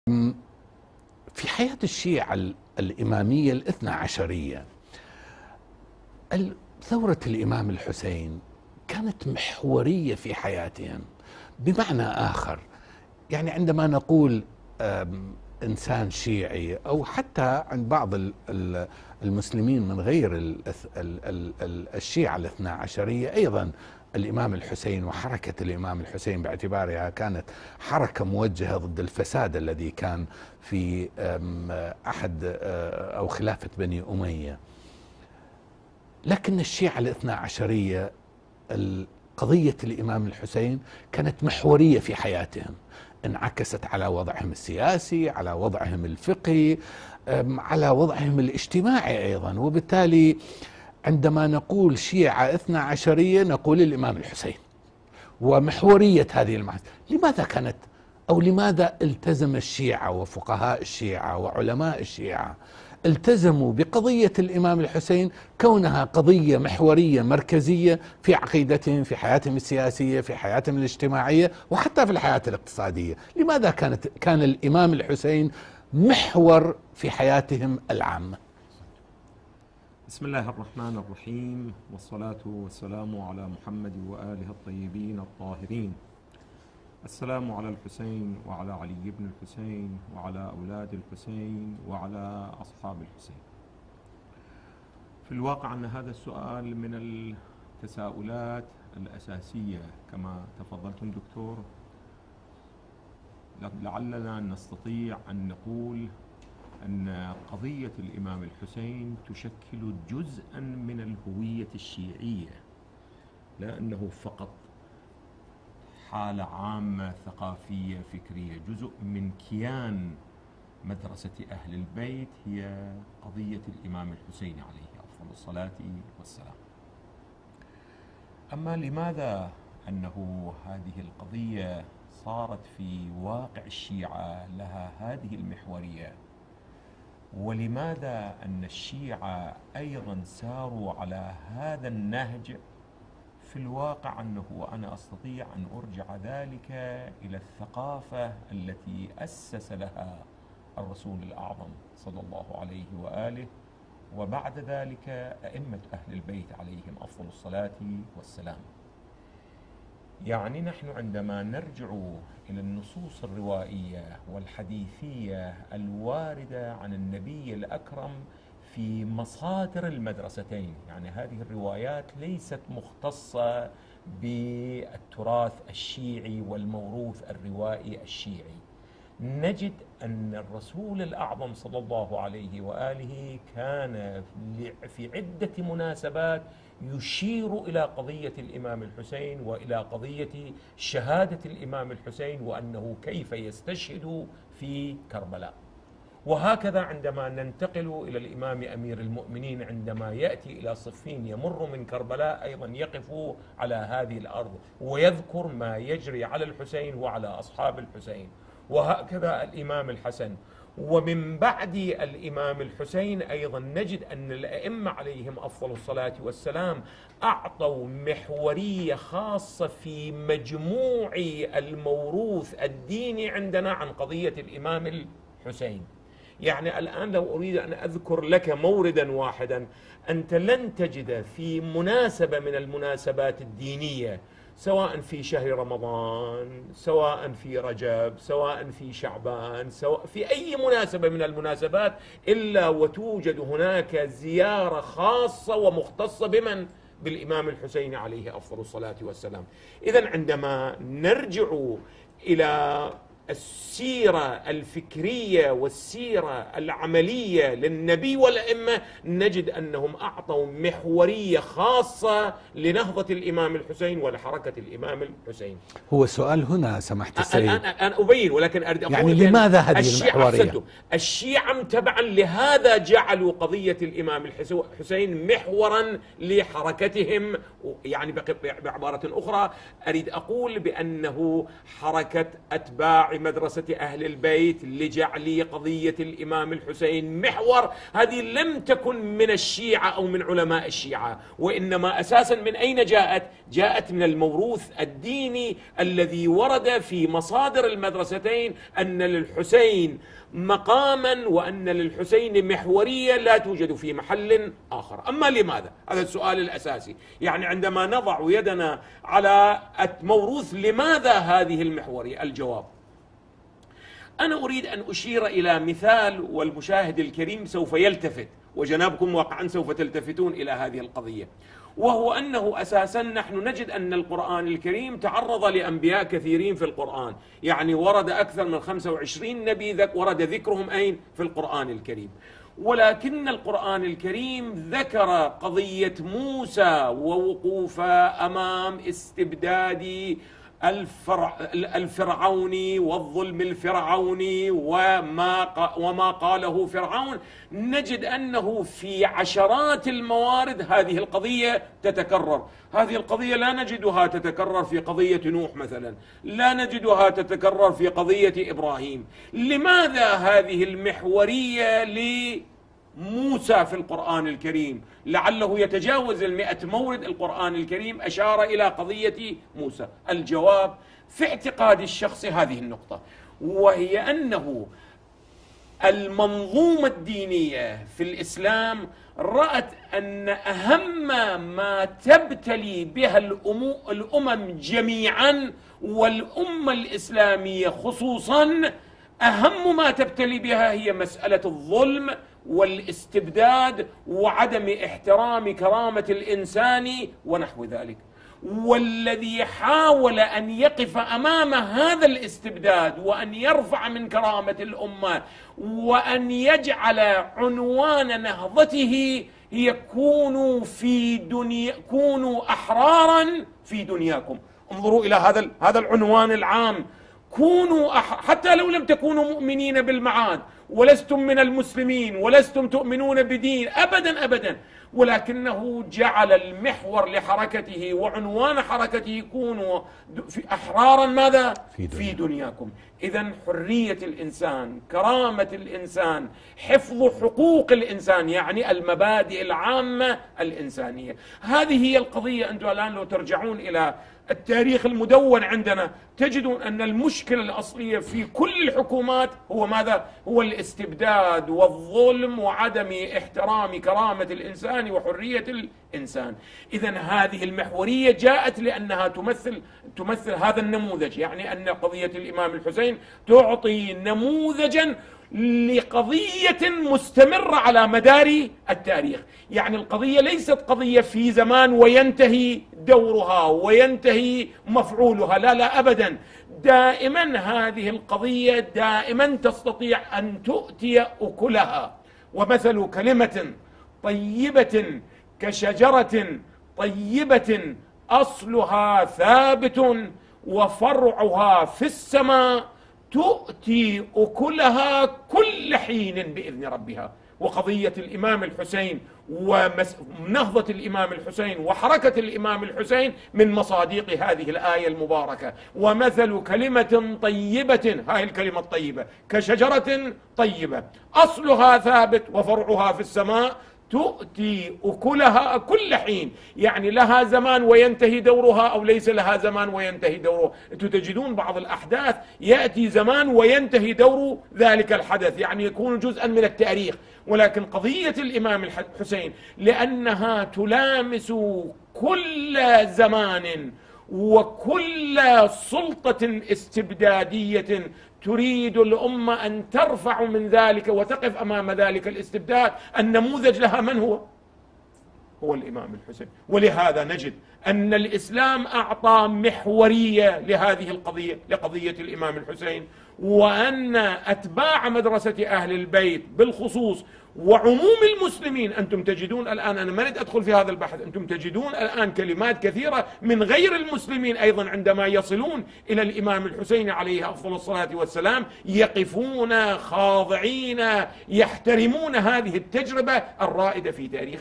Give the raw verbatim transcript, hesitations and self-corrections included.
في حياة الشيعة الإمامية الاثنى عشرية، ثورة الإمام الحسين كانت محورية في حياتهم. بمعنى آخر، يعني عندما نقول إنسان شيعي أو حتى عند بعض المسلمين من غير الشيعة الاثنى عشرية، أيضا الإمام الحسين وحركة الإمام الحسين باعتبارها كانت حركة موجهة ضد الفساد الذي كان في أحد أو خلافة بني أمية. لكن الشيعة الاثنى عشرية قضية الإمام الحسين كانت محورية في حياتهم، انعكست على وضعهم السياسي، على وضعهم الفقهي، على وضعهم الاجتماعي أيضا. وبالتالي عندما نقول شيعة اثنى عشرية نقول الإمام الحسين ومحورية هذه المعركة. لماذا كانت أو لماذا التزم الشيعة وفقهاء الشيعة وعلماء الشيعة التزموا بقضية الإمام الحسين كونها قضية محورية مركزية في عقيدتهم، في حياتهم السياسية، في حياتهم الاجتماعية، وحتى في الحياة الاقتصادية؟ لماذا كانت كان الإمام الحسين محور في حياتهم العامة؟ بسم الله الرحمن الرحيم، والصلاة والسلام على محمد وآله الطيبين الطاهرين. السلام على الحسين وعلى علي بن الحسين وعلى أولاد الحسين وعلى أصحاب الحسين. في الواقع أن هذا السؤال من التساؤلات الأساسية كما تفضلتم دكتور. لعلنا نستطيع أن نقول أن قضية الإمام الحسين تشكل جزءا من الهوية الشيعية، لا أنه فقط حالة عامة ثقافية فكرية. جزء من كيان مدرسة أهل البيت هي قضية الإمام الحسين عليه أفضل الصلاة والسلام. أما لماذا أنه هذه القضية صارت في واقع الشيعة لها هذه المحورية، ولماذا أن الشيعة أيضا ساروا على هذا النهج؟ في الواقع أنه أنا أستطيع أن أرجع ذلك إلى الثقافة التي أسس لها الرسول الأعظم صلى الله عليه وآله، وبعد ذلك أئمة أهل البيت عليهم أفضل الصلاة والسلام. يعني نحن عندما نرجع إلى النصوص الروائية والحديثية الواردة عن النبي الأكرم في مصادر المدرستين، يعني هذه الروايات ليست مختصة بالتراث الشيعي والموروث الروائي الشيعي، نجد أن الرسول الأعظم صلى الله عليه وآله كان في عدة مناسبات يشير إلى قضية الإمام الحسين وإلى قضية شهادة الإمام الحسين وأنه كيف يستشهد في كربلاء. وهكذا عندما ننتقل إلى الإمام أمير المؤمنين عندما يأتي إلى صفين يمر من كربلاء أيضا يقف على هذه الأرض ويذكر ما يجري على الحسين وعلى أصحاب الحسين. وهكذا الإمام الحسن. ومن بعد الإمام الحسين أيضا نجد أن الأئمة عليهم أفضل الصلاة والسلام أعطوا محورية خاصة في مجموع الموروث الديني عندنا عن قضية الإمام الحسين. يعني الآن لو أريد أن أذكر لك موردا واحدا، أنت لن تجد في مناسبة من المناسبات الدينية، سواء في شهر رمضان، سواء في رجب، سواء في شعبان، سواء في أي مناسبة من المناسبات، إلا وتوجد هناك زيارة خاصة ومختصة بمن؟ بالإمام الحسين عليه أفضل الصلاة والسلام. إذن عندما نرجع إلى السيرة الفكرية والسيرة العملية للنبي والأئمة نجد أنهم أعطوا محورية خاصة لنهضة الإمام الحسين ولحركة الإمام الحسين. هو سؤال هنا سمحت السيد، أنا, أنا أبين، ولكن أريد أقول يعني لماذا هذه المحورية؟ الشيعة تبعا لهذا جعلوا قضية الإمام الحسين محورا لحركتهم. يعني بعبارة أخرى أريد أقول بأنه حركة أتباع لمدرسة أهل البيت لجعل قضية الإمام الحسين محور، هذه لم تكن من الشيعة أو من علماء الشيعة، وإنما أساسا من أين جاءت؟ جاءت من الموروث الديني الذي ورد في مصادر المدرستين أن للحسين مقاما وأن للحسين محورية لا توجد في محل آخر. أما لماذا؟ هذا السؤال الأساسي. يعني عندما نضع يدنا على الموروث لماذا هذه المحورية؟ الجواب: أنا أريد أن أشير إلى مثال، والمشاهد الكريم سوف يلتفت، وجنابكم واقعا سوف تلتفتون إلى هذه القضية، وهو أنه أساسا نحن نجد أن القرآن الكريم تعرض لأنبياء كثيرين في القرآن، يعني ورد أكثر من خمسة وعشرين نبي ورد ذكرهم أين؟ في القرآن الكريم. ولكن القرآن الكريم ذكر قضية موسى ووقوفه أمام استبداد الفرع الفرعوني والظلم الفرعوني وما وما قاله فرعون. نجد أنه في عشرات الموارد هذه القضية تتكرر. هذه القضية لا نجدها تتكرر في قضية نوح مثلا، لا نجدها تتكرر في قضية إبراهيم. لماذا هذه المحورية لموسى في القرآن الكريم؟ لعله يتجاوز المئة مورد القرآن الكريم أشار إلى قضية موسى. الجواب في اعتقاد الشخص هذه النقطة، وهي أنه المنظومة الدينية في الإسلام رأت أن أهم ما تبتلي بها الأمم جميعا والأمة الإسلامية خصوصا، أهم ما تبتلي بها هي مسألة الظلم والاستبداد وعدم احترام كرامة الإنسان ونحو ذلك. والذي حاول أن يقف أمام هذا الاستبداد وأن يرفع من كرامة الأمة وأن يجعل عنوان نهضته هي كونوا في دنيا كونوا أحرارا في دنياكم. انظروا إلى هذا هذا العنوان العام، كونوا أح... حتى لو لم تكونوا مؤمنين بالمعاد ولستم من المسلمين ولستم تؤمنون بدين أبدا أبدا، ولكنه جعل المحور لحركته وعنوان حركته كونوا في أحرارا ماذا؟ في, دنيا. في دنياكم. إذن حرية الإنسان، كرامة الإنسان، حفظ حقوق الإنسان، يعني المبادئ العامة الإنسانية. هذه هي القضية. أنتم الآن لو ترجعون إلى التاريخ المدون عندنا تجدون أن المشكلة الأصلية في كل الحكومات هو ماذا؟ هو الاستبداد والظلم وعدم احترام كرامة الإنسان وحرية الإنسان. إذن هذه المحورية جاءت لأنها تمثل تمثل هذا النموذج، يعني أن قضية الإمام الحسين تعطي نموذجا لقضية مستمرة على مدار التاريخ. يعني القضية ليست قضية في زمان وينتهي دورها وينتهي مفعولها، لا لا أبدا. دائما هذه القضية دائما تستطيع أن تؤتي أكلها. ومثل كلمة طيبة كشجرة طيبة أصلها ثابت وفرعها في السماء تؤتي أكلها كل حين بإذن ربها. وقضية الإمام الحسين ونهضة الإمام الحسين وحركة الإمام الحسين من مصادق هذه الآية المباركة. ومثل كلمة طيبة، هاي الكلمة الطيبة، كشجرة طيبة أصلها ثابت وفرعها في السماء تؤتي أكلها كل حين، يعني لها زمان وينتهي دورها أو ليس لها زمان وينتهي دوره. تجدون بعض الأحداث يأتي زمان وينتهي دور ذلك الحدث، يعني يكون جزءا من التاريخ. ولكن قضية الإمام الحسين لأنها تلامس كل زمان وكل سلطة استبدادية تريد الأمة أن ترفع من ذلك وتقف أمام ذلك الاستبداد، النموذج لها من هو؟ هو الإمام الحسين. ولهذا نجد أن الإسلام أعطى محورية لهذه القضية، لقضية الإمام الحسين، وأن أتباع مدرسة أهل البيت بالخصوص وعموم المسلمين، أنتم تجدون الآن، أنا ما أريد أدخل في هذا البحث، أنتم تجدون الآن كلمات كثيرة من غير المسلمين أيضا عندما يصلون إلى الإمام الحسين عليه أفضل الصلاة والسلام يقفون خاضعين يحترمون هذه التجربة الرائدة في تاريخ